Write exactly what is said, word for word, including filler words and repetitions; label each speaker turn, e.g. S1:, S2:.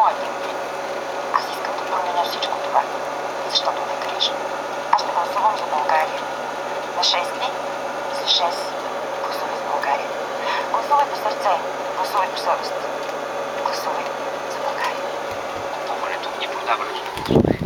S1: моят избор. Аз искам да променя всичко това, защото ме грижа. Аз ще гласувам за България. На шести за шест гласувай за България. Гласувай по сърце, гласувай по съвест. Гласувай за България.
S2: Купуването и продаването на гласове